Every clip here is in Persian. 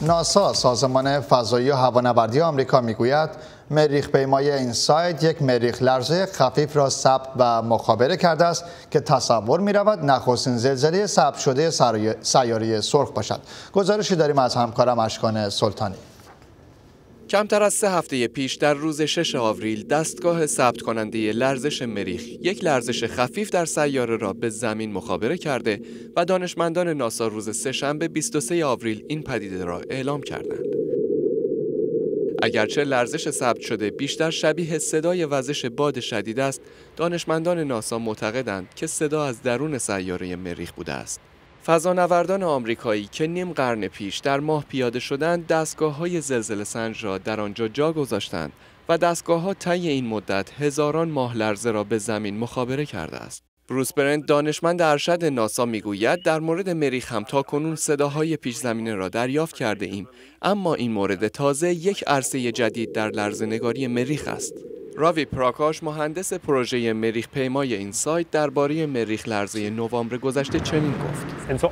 ناسا، سازمان فضایی و هوانوردی آمریکا میگوید مریخ پیمای اینسایت یک مریخ لرزه خفیف را ثبت و مخابره کرده است که تصور می‌رود نخستین زلزله ثبت شده سیاره سرخ باشد. گزارشی داریم از همکارم اشکان سلطانی. کمتر از 3 هفته پیش در روز 6 آوریل دستگاه ثبت کننده لرزش مریخ یک لرزش خفیف در سیاره را به زمین مخابره کرده و دانشمندان ناسا روز سه‌شنبه 23 آوریل این پدیده را اعلام کردند. اگرچه لرزش ثبت شده بیشتر شبیه صدای وزش باد شدید است، دانشمندان ناسا معتقدند که صدا از درون سیاره مریخ بوده است. فضانوردان آمریکایی که نیم قرن پیش در ماه پیاده شدند، دستگاه‌های زلزله سنج را در آنجا جا گذاشتند و دستگاه‌ها طی این مدت هزاران ماه لرزه را به زمین مخابره کرده است. بروس برنت، دانشمند ارشد ناسا، میگوید در مورد مریخ هم تاکنون صداهای پیش زمینه را دریافت کرده ایم، اما این مورد تازه یک عرصه جدید در لرزه‌نگاری مریخ است. راوی پراکاش، مهندس پروژه مریخ پیمای اینسایت، درباره مریخ لرزه نوامبر گذشته چنین گفت: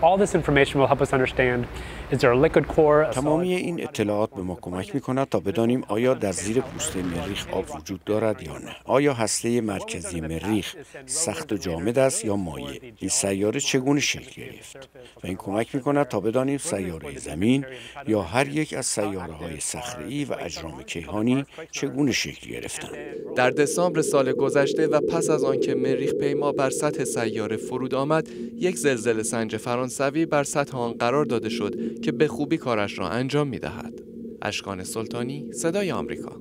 تمامی این اطلاعات به ما کمک می‌کند تا بدانیم آیا در زیر پوست مریخ آب وجود دارد یا نه. آیا هسته مرکزی مریخ سخت و جامد است یا مایع. این سیاره چگونه شکل گرفت و این کمک می‌کند تا بدانیم سیاره زمین یا هر یک از سیاره‌های صخره‌ای و اجرام کیهانی چگونه شکل گرفتند. در دسامبر سال گذشته و پس از آنکه مریخ پیما بر سطح سیاره فرود آمد، یک زلزله سنج فرانسوی بر سطح آن قرار داده شد که به خوبی کارش را انجام می‌دهد. اشکان سلطانی، صدای آمریکا.